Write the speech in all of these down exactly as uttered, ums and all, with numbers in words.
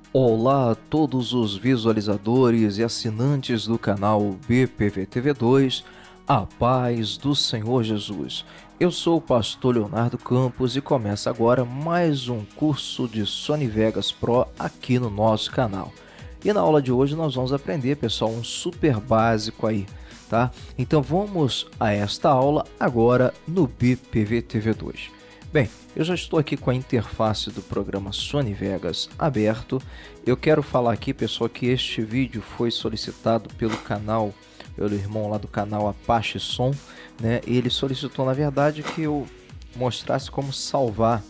Olá a todos os visualizadores e assinantes do canal B P V T V dois, a paz do Senhor Jesus. Eu sou o pastor Leonardo Campos e começa agora mais um curso de Sony Vegas Pro aqui no nosso canal. E na aula de hoje nós vamos aprender, pessoal, um super básico aí, tá? Então vamos a esta aula agora no B P V T V dois. Bem, eu já estou aqui com a interface do programa Sony Vegas aberto. Eu quero falar aqui, pessoal, que este vídeo foi solicitado pelo canal, pelo irmão lá do canal Apache Som, né? Ele solicitou, na verdade, que eu mostrasse como salvar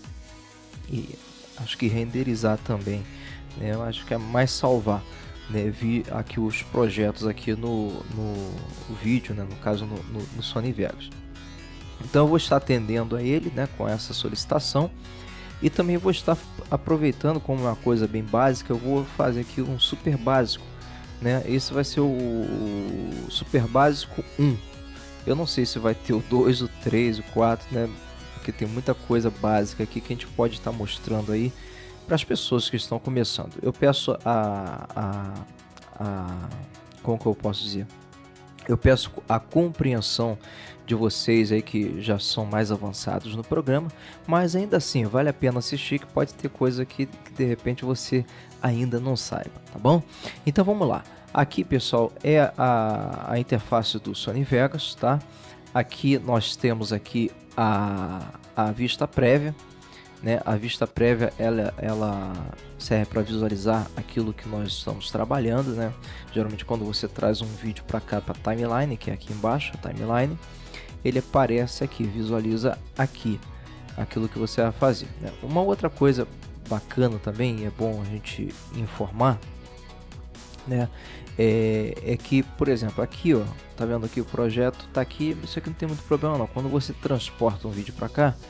e acho que renderizar também, né? Eu acho que é mais salvar, né? Vi aqui os projetos aqui no, no vídeo, né? No caso no, no, no Sony Vegas. Então eu vou estar atendendo a ele, né, com essa solicitação, e também vou estar aproveitando como uma coisa bem básica. Eu vou fazer aqui um super básico, né? Esse vai ser o super básico um. Eu não sei se vai ter o dois, o três, o quatro, né? Porque tem muita coisa básica aqui que a gente pode estar mostrando aí para as pessoas que estão começando. Eu peço a, a, a como que eu posso dizer? Eu peço a compreensão de vocês aí que já são mais avançados no programa, mas ainda assim vale a pena assistir, que pode ter coisa que, que de repente você ainda não saiba, tá bom? Então vamos lá. Aqui, pessoal, é a, a interface do Sony Vegas, tá? Aqui nós temos aqui a, a vista prévia, né? A vista prévia ela, ela serve para visualizar aquilo que nós estamos trabalhando, né? Geralmente quando você traz um vídeo para cá, para timeline, que é aqui embaixo, a timeline, ele aparece aqui, visualiza aqui aquilo que você vai fazer, né? Uma outra coisa bacana também, é bom a gente informar, né? É, é que, por exemplo, aqui, ó, tá vendo aqui o projeto, tá aqui, isso aqui não tem muito problema não. Quando você transporta um vídeo para cá,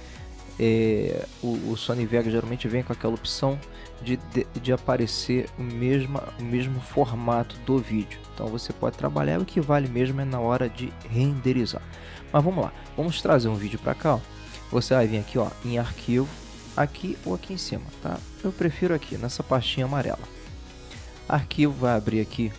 É, o, o Sony Vegas geralmente vem com aquela opção de, de, de aparecer o mesmo, o mesmo formato do vídeo. Então você pode trabalhar, o que vale mesmo é na hora de renderizar. Mas vamos lá, vamos trazer um vídeo para cá, ó. Você vai vir aqui, ó, em arquivo, aqui ou aqui em cima, tá? Eu prefiro aqui, nessa pastinha amarela. Arquivo, vai abrir aqui,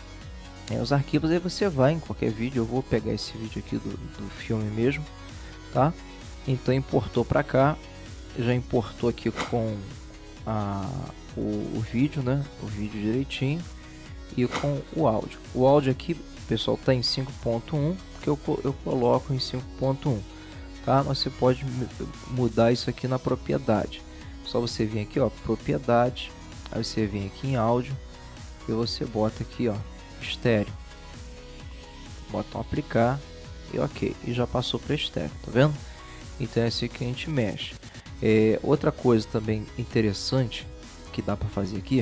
é, os arquivos, aí você vai em qualquer vídeo. Eu vou pegar esse vídeo aqui do, do filme mesmo, tá? Então importou para cá, já importou aqui com a, o, o vídeo, né? O vídeo direitinho e com o áudio. O áudio aqui, pessoal, tá em cinco ponto um, porque eu, eu coloco em cinco ponto um, tá? Mas você pode mudar isso aqui na propriedade. Só você vir aqui, ó, propriedade, aí você vem aqui em áudio e você bota aqui, ó, estéreo. Bota um aplicar e ok, e já passou para estéreo, tá vendo? Então é assim que a gente mexe. É, outra coisa também interessante que dá para fazer aqui,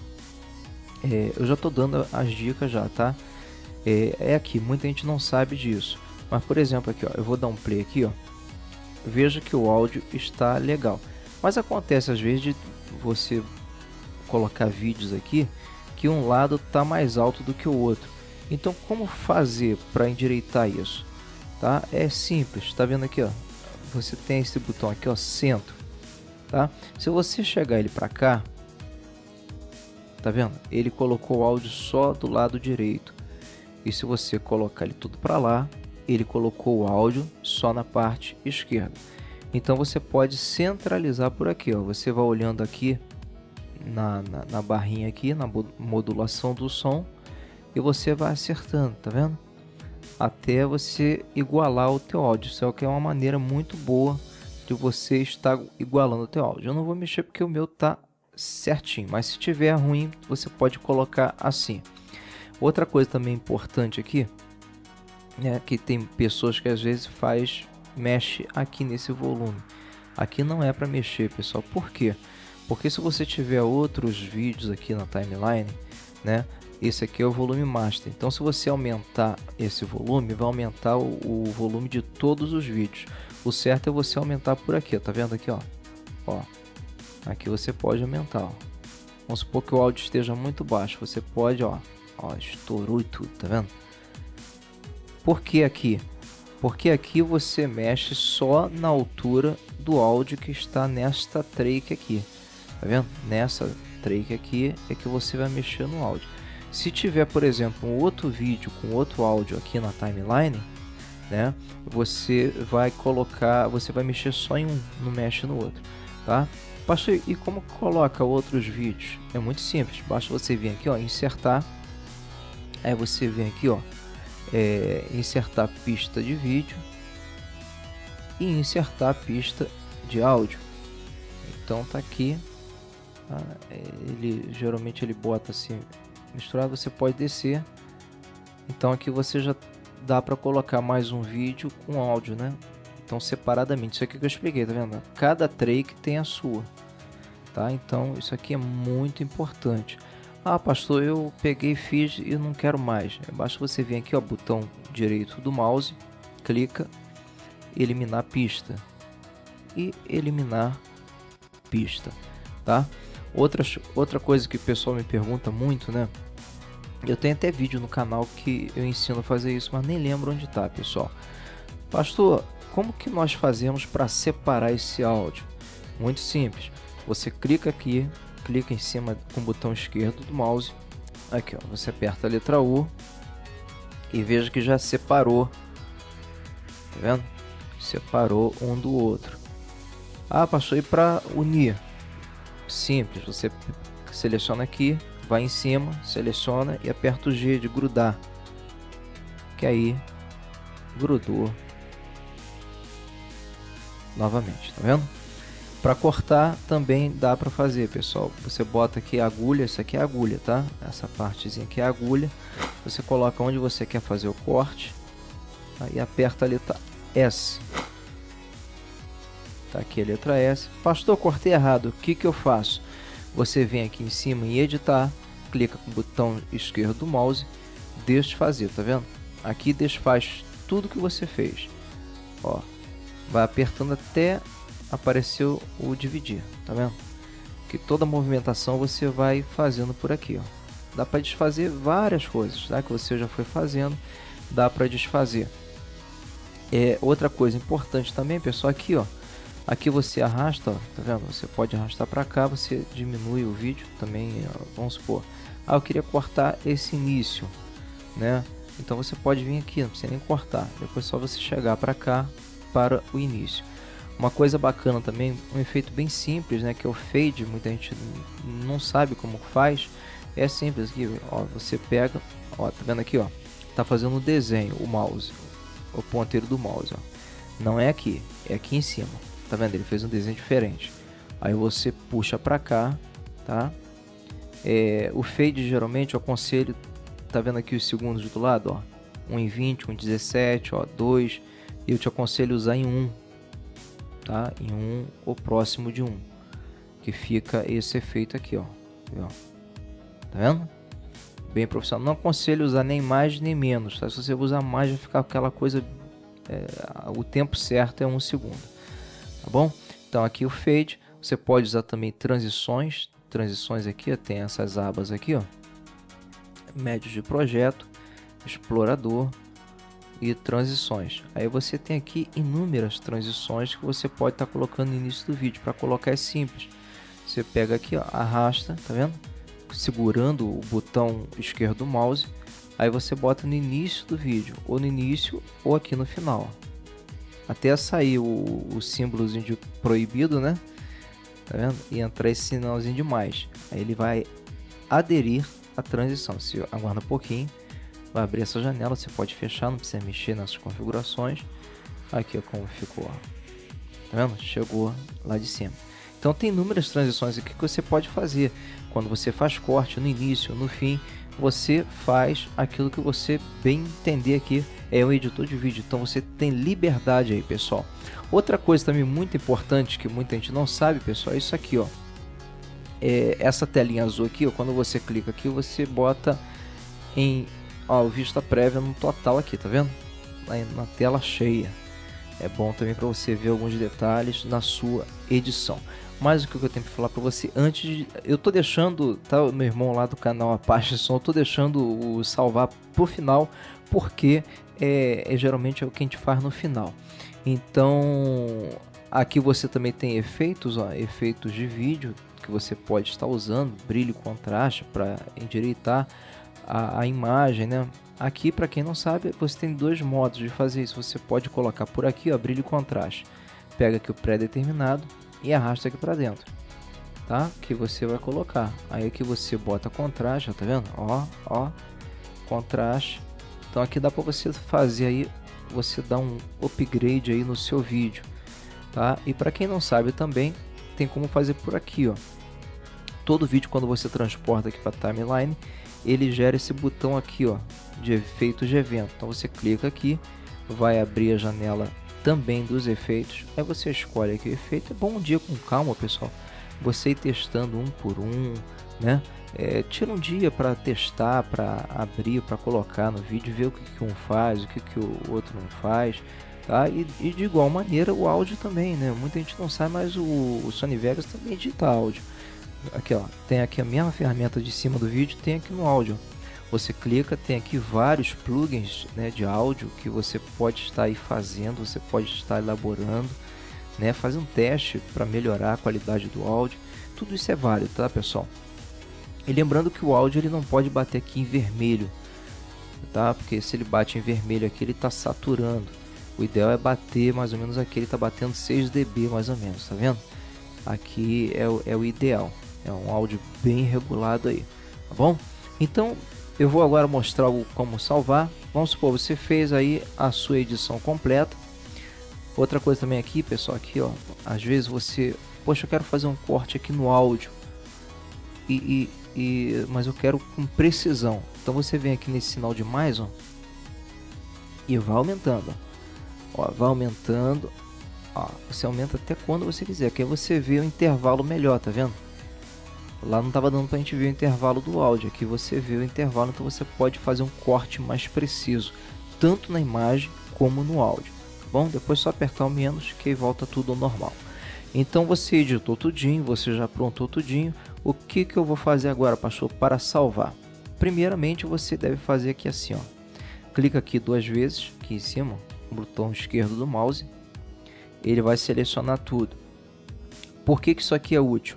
é, eu já tô dando as dicas já, tá? É, é aqui, muita gente não sabe disso, mas por exemplo aqui, ó, eu vou dar um play aqui, ó. Veja que o áudio está legal, mas acontece às vezes de você colocar vídeos aqui que um lado tá mais alto do que o outro. Então como fazer para endireitar isso, tá? É simples, tá vendo aqui, ó? Você tem esse botão aqui, ó, centro, tá? Se você chegar ele para cá, tá vendo? Ele colocou o áudio só do lado direito. E se você colocar ele tudo para lá, ele colocou o áudio só na parte esquerda. Então você pode centralizar por aqui, ó. Você vai olhando aqui na, na, na barrinha aqui, na modulação do som, e você vai acertando, tá vendo? Até você igualar o teu áudio. Isso é o que é uma maneira muito boa de você estar igualando o teu áudio. Eu não vou mexer porque o meu tá certinho, mas se tiver ruim, você pode colocar assim. Outra coisa também importante aqui, é que tem pessoas que às vezes faz mexe aqui nesse volume. Aqui não é para mexer, pessoal. Por quê? Porque se você tiver outros vídeos aqui na timeline, né? Esse aqui é o volume master. Então se você aumentar esse volume, vai aumentar o, o volume de todos os vídeos. O certo é você aumentar por aqui, tá vendo aqui, ó? Ó, aqui você pode aumentar, ó. Vamos supor que o áudio esteja muito baixo, você pode, ó, ó, estourou e tudo, tá vendo? Por que aqui? Porque aqui você mexe só na altura do áudio que está nesta track aqui, tá vendo? Nessa trake aqui é que você vai mexer no áudio. Se tiver, por exemplo, um outro vídeo com outro áudio aqui na timeline, né, você vai colocar, você vai mexer só em um, não mexe no outro, tá? Pastor, e como coloca outros vídeos? É muito simples, basta você vir aqui, ó, insertar, aí você vem aqui, ó, é, insertar pista de vídeo e insertar pista de áudio. Então tá aqui, tá? Ele geralmente ele bota assim misturado, você pode descer. Então aqui você já dá para colocar mais um vídeo com áudio, né? Então separadamente, isso aqui que eu expliquei, tá vendo? Cada track tem a sua, tá? Então isso aqui é muito importante. Ah, pastor, eu peguei, fiz e não quero mais. Basta você vir aqui, ó, botão direito do mouse, clica, eliminar pista e eliminar pista, tá? Outras, outra coisa que o pessoal me pergunta muito, né? Eu tenho até vídeo no canal que eu ensino a fazer isso, mas nem lembro onde tá, pessoal. Pastor, como que nós fazemos para separar esse áudio? Muito simples. Você clica aqui, clica em cima com o botão esquerdo do mouse. Aqui, ó, você aperta a letra U e veja que já separou. Tá vendo? Separou um do outro. Ah, pastor, e para unir? Simples, você seleciona aqui, vai em cima, seleciona e aperta o G de grudar, que aí grudou novamente, tá vendo? Para cortar também dá para fazer, pessoal. Você bota aqui a agulha, isso aqui é a agulha, tá? Essa partezinha aqui é a agulha. Você coloca onde você quer fazer o corte, tá? E aperta a letra S. Tá aqui a letra S. Pastor, cortei errado, o que que eu faço? Você vem aqui em cima em editar, clica com o botão esquerdo do mouse, desfazer, tá vendo? Aqui desfaz tudo que você fez. Ó, vai apertando até aparecer o dividir, tá vendo? Que toda movimentação você vai fazendo por aqui, ó. Dá para desfazer várias coisas, tá? Que você já foi fazendo, dá para desfazer. É, outra coisa importante também, pessoal, aqui, ó. Aqui você arrasta, ó, tá vendo? Você pode arrastar para cá, você diminui o vídeo também, ó, vamos supor. Ah, eu queria cortar esse início, né? Então você pode vir aqui, não precisa nem cortar. Depois é só você chegar para cá, para o início. Uma coisa bacana também, um efeito bem simples, né? Que é o fade, muita gente não sabe como faz. É simples aqui, ó, você pega, ó, tá vendo aqui, ó, tá fazendo um desenho, o mouse, o ponteiro do mouse, ó. Não é aqui, é aqui em cima. Tá vendo? Ele fez um desenho diferente. Aí você puxa pra cá, tá? É, o fade geralmente eu aconselho, tá vendo aqui os segundos do lado, ó? um em vinte, um em dezessete, ó, dois. E eu te aconselho usar em um, tá? Em um ou próximo de um. Que fica esse efeito aqui, ó. Tá vendo? Bem profissional. Não aconselho usar nem mais nem menos, tá? Se você usar mais vai ficar aquela coisa, é, o tempo certo é um segundo. Tá bom? Então aqui o fade, você pode usar também transições, transições aqui, ó, tem essas abas aqui, ó, médios de projeto, explorador e transições. Aí você tem aqui inúmeras transições que você pode estar tá colocando no início do vídeo. Para colocar é simples, você pega aqui, ó, arrasta, tá vendo? Segurando o botão esquerdo do mouse, aí você bota no início do vídeo, ou no início ou aqui no final, até sair o, o símbolozinho de proibido, né? Tá vendo? E entrar esse sinalzinho de mais. Aí ele vai aderir à transição. Se aguarda um pouquinho, vai abrir essa janela. Você pode fechar, não precisa mexer nessas configurações. Aqui ó, como ficou. Tá vendo? Chegou lá de cima. Então tem inúmeras transições aqui que você pode fazer. Quando você faz corte no início, no fim, você faz aquilo que você bem entender aqui. É um editor de vídeo, então você tem liberdade aí, pessoal. Outra coisa também muito importante que muita gente não sabe, pessoal, é isso aqui, ó. É essa telinha azul aqui, ó, quando você clica aqui, você bota em, ó, vista prévia no total aqui, tá vendo? Aí na tela cheia. É bom também para você ver alguns detalhes na sua edição. Mas o que eu tenho para falar para você antes de... Eu tô deixando, tá, o meu irmão lá do canal Apache Som, eu tô deixando o salvar pro final, porque é, é geralmente é o que a gente faz no final. Então, Aqui você também tem efeitos, ó, efeitos de vídeo que você pode estar usando, brilho, contraste para endireitar a, a imagem, né? Aqui, para quem não sabe, você tem dois modos de fazer isso. Você pode colocar por aqui, ó, brilho e contraste. Pega aqui o pré-determinado e arrasta aqui para dentro, tá? Que você vai colocar. Aí aqui você bota contraste, ó, tá vendo? Ó, ó, contraste. Então aqui dá para você fazer aí, você dá um upgrade aí no seu vídeo, tá? E para quem não sabe também, tem como fazer por aqui, ó. Todo vídeo, quando você transporta aqui para timeline, ele gera esse botão aqui, ó, de efeitos de evento. Então você clica aqui, vai abrir a janela também dos efeitos. Aí você escolhe aqui o efeito. É bom um dia com calma, pessoal, você ir testando um por um, né? É, tira um dia para testar, para abrir, para colocar no vídeo, ver o que, que um faz, o que, que o outro não faz, tá? E, e de igual maneira o áudio também, né? Muita gente não sabe, mas o, o Sony Vegas também edita áudio. Aqui, ó, tem aqui a mesma ferramenta de cima do vídeo, tem aqui no áudio. Você clica, tem aqui vários plugins, né, de áudio que você pode estar aí fazendo, você pode estar elaborando, né, fazer um teste para melhorar a qualidade do áudio. Tudo isso é válido, tá, pessoal? E lembrando que o áudio ele não pode bater aqui em vermelho, tá? Porque se ele bate em vermelho aqui, ele está saturando. O ideal é bater mais ou menos aqui, ele está batendo seis decibéis mais ou menos, tá vendo? Aqui é o, é o ideal, é um áudio bem regulado aí, tá bom? Então eu vou agora mostrar como salvar. Vamos supor, você fez aí a sua edição completa. Outra coisa também aqui, pessoal, aqui ó, às vezes você, poxa, eu quero fazer um corte aqui no áudio, e, e, e mas eu quero com precisão. Então você vem aqui nesse sinal de mais, ó, e vai aumentando, ó, ó vai aumentando. Ó, você aumenta até quando você quiser, que aí você vê o intervalo melhor, tá vendo? Lá não estava dando para a gente ver o intervalo do áudio, aqui você vê o intervalo, então você pode fazer um corte mais preciso, tanto na imagem como no áudio, tá bom? Depois só apertar o menos que aí volta tudo ao normal. Então você editou tudinho, você já aprontou tudinho. O que que eu vou fazer agora, pastor, para salvar? Primeiramente você deve fazer aqui assim, ó. Clica aqui duas vezes, aqui em cima, no botão esquerdo do mouse. Ele vai selecionar tudo. Por que que isso aqui é útil?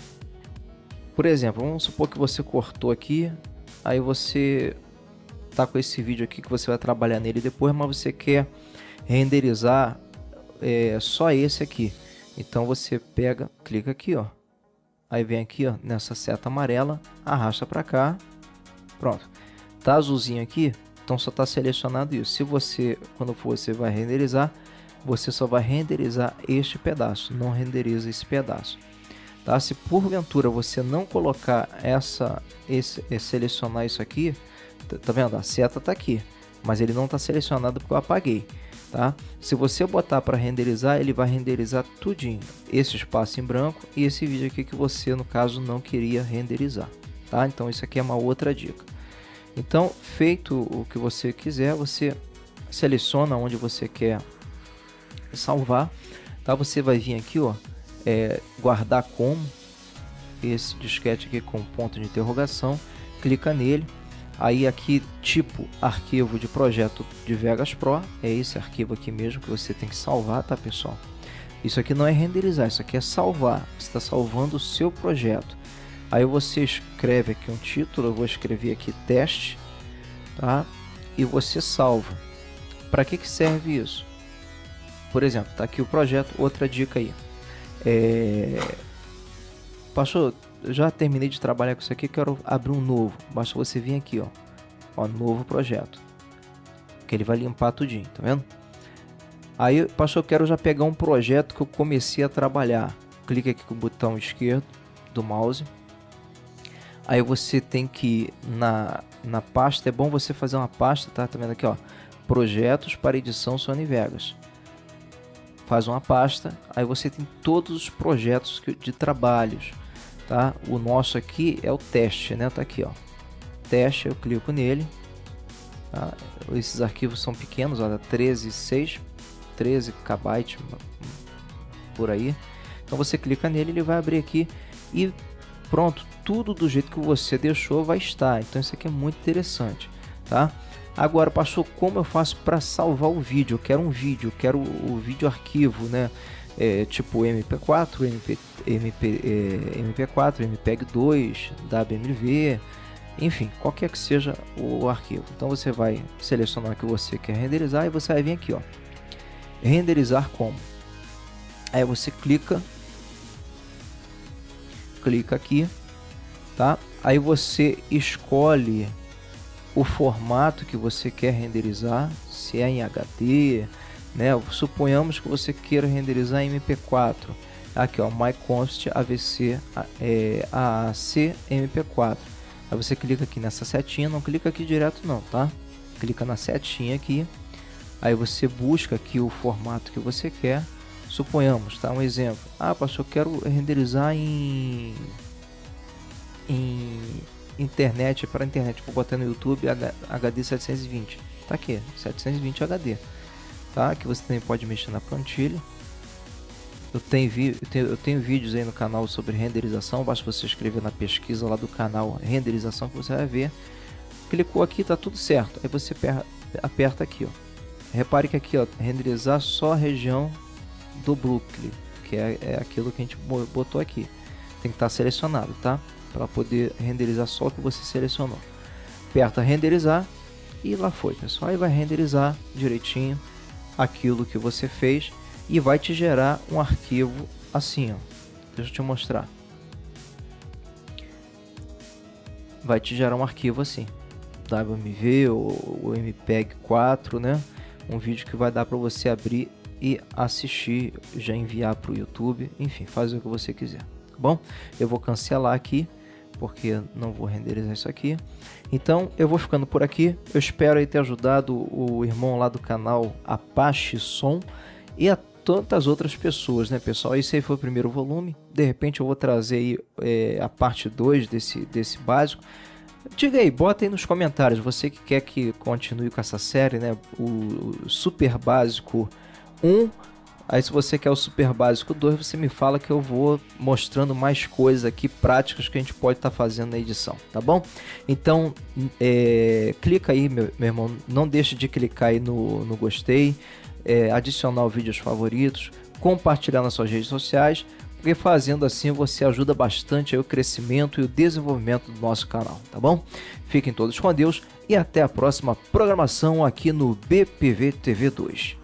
Por exemplo, vamos supor que você cortou aqui, aí você tá com esse vídeo aqui que você vai trabalhar nele depois, mas você quer renderizar é, só esse aqui. Então você pega, clica aqui, ó. Aí vem aqui, ó, nessa seta amarela, arrasta para cá. Pronto. Tá azulzinho aqui, então só tá selecionado isso. Se você, quando for, você vai renderizar, você só vai renderizar este pedaço, não renderiza esse pedaço, tá? Se porventura você não colocar essa, esse, esse selecionar isso aqui, tá, tá vendo? A seta tá aqui, mas ele não tá selecionado porque eu apaguei, tá? Se você botar para renderizar, ele vai renderizar tudinho, esse espaço em branco e esse vídeo aqui que você, no caso, não queria renderizar, tá? Então isso aqui é uma outra dica. Então, feito o que você quiser, você seleciona onde você quer salvar, tá? Você vai vir aqui, ó, é, guardar como, esse disquete aqui com ponto de interrogação, clica nele, aí aqui tipo arquivo de projeto de Vegas Pro, é esse arquivo aqui mesmo que você tem que salvar, tá, pessoal? Isso aqui não é renderizar, isso aqui é salvar, você está salvando o seu projeto. Aí você escreve aqui um título, eu vou escrever aqui teste, tá? E você salva. Para que que serve isso? Por exemplo, tá aqui o projeto, outra dica aí. É... Pastor, eu já terminei de trabalhar com isso aqui, quero abrir um novo. Basta você vir aqui, ó, ó, novo projeto, que ele vai limpar tudinho, tá vendo? Aí, pastor, eu quero já pegar um projeto que eu comecei a trabalhar. Clica aqui com o botão esquerdo do mouse. Aí você tem que ir na, na pasta, é bom você fazer uma pasta, tá? Tá vendo aqui, ó, projetos para edição Sony Vegas. Faz uma pasta, aí você tem todos os projetos de trabalhos, tá? O nosso aqui é o teste, né? Tá aqui, ó, teste, eu clico nele, tá? Esses arquivos são pequenos, olha, treze, seis, treze kbytes por aí. Então você clica nele, ele vai abrir aqui e pronto, tudo do jeito que você deixou vai estar. Então isso aqui é muito interessante, tá? Agora, pastor, como eu faço para salvar o vídeo? Eu quero um vídeo, eu quero o vídeo arquivo, né? É, tipo M P quatro, M P, M P, é, M P quatro, M P E G dois, W M V, enfim, qualquer que seja o arquivo. Então você vai selecionar o que você quer renderizar e você vai vir aqui, ó, renderizar como. Aí você clica, clica aqui, tá? Aí você escolhe o formato que você quer renderizar, se é em H D, né? Suponhamos que você queira renderizar em M P quatro. Aqui, ó, MyConst A V C é, A A C M P quatro. Aí você clica aqui nessa setinha, não clica aqui direto não, tá? Clica na setinha aqui. Aí você busca aqui o formato que você quer. Suponhamos, tá? Um exemplo. Ah, pastor, eu quero renderizar em em internet, para internet, vou botar no YouTube H D setecentos e vinte. Tá aqui, setecentos e vinte H D. Tá? Que você também pode mexer na plantilha. Eu tenho, vi eu, tenho, eu tenho vídeos aí no canal sobre renderização. Basta você escrever na pesquisa lá do canal renderização que você vai ver. Clicou aqui, tá tudo certo. Aí você aperta aqui, ó. Repare que aqui, ó, renderizar só a região do Brooklyn, que é, é aquilo que a gente botou aqui. Tem que estar selecionado, tá? Para poder renderizar só o que você selecionou. Aperta renderizar e lá foi, pessoal. Aí vai renderizar direitinho aquilo que você fez e vai te gerar um arquivo assim, ó. Deixa eu te mostrar. Vai te gerar um arquivo assim, W M V ou, ou M P E G quatro, né? Um vídeo que vai dar para você abrir e assistir, já enviar para o YouTube, enfim, fazer o que você quiser, tá bom? Eu vou cancelar aqui, porque não vou renderizar isso aqui. Então eu vou ficando por aqui. Eu espero aí ter ajudado o irmão lá do canal Apache Som e a tantas outras pessoas, né, pessoal? Esse aí foi o primeiro volume. De repente eu vou trazer aí é, a parte dois desse, desse básico. Diga aí, bota aí nos comentários, você que quer que continue com essa série, né? O, o Super Básico um. Aí se você quer o Super Básico dois, você me fala que eu vou mostrando mais coisas aqui, práticas que a gente pode estar tá fazendo na edição, tá bom? Então, é, clica aí, meu, meu irmão, não deixe de clicar aí no, no gostei, é, adicionar o vídeo aos favoritos, compartilhar nas suas redes sociais, porque fazendo assim você ajuda bastante aí o crescimento e o desenvolvimento do nosso canal, tá bom? Fiquem todos com Deus e até a próxima programação aqui no B P V T V dois.